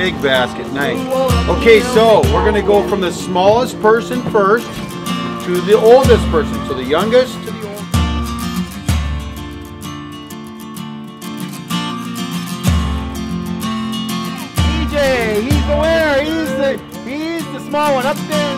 big basket. Nice. Okay, so we're going to go from the smallest person first to the oldest person. So the youngest to the oldest. DJ, he's the winner. He's the small one up there.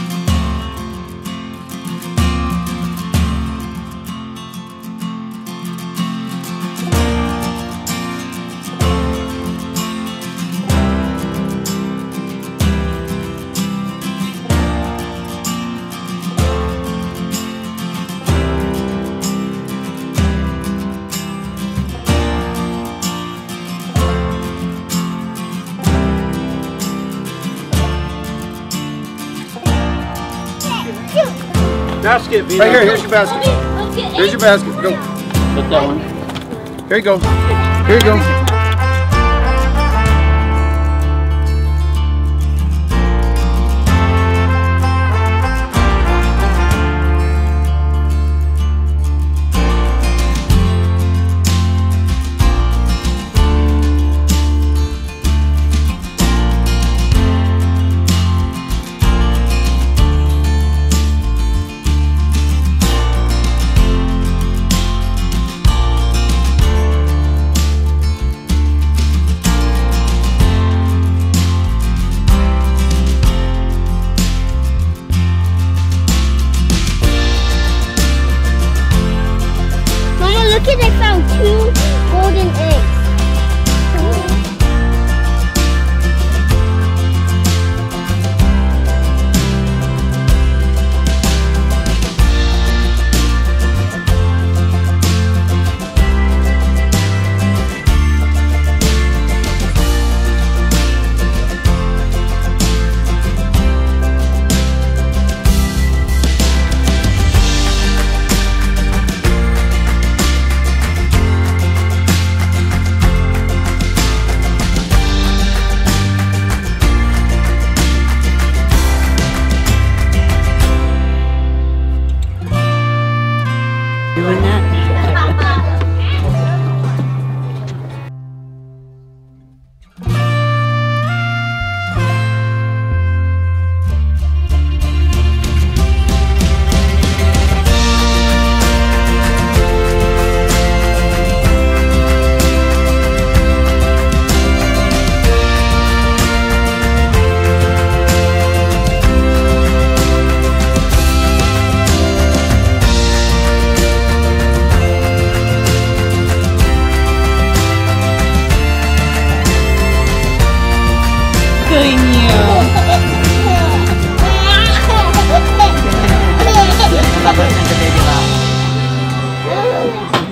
Basket, Vina. Right here, here's your basket. Here's your basket. Go. Put that one. Here you go. Here you go. Look at, I found 2 golden eggs. Doing that. Good.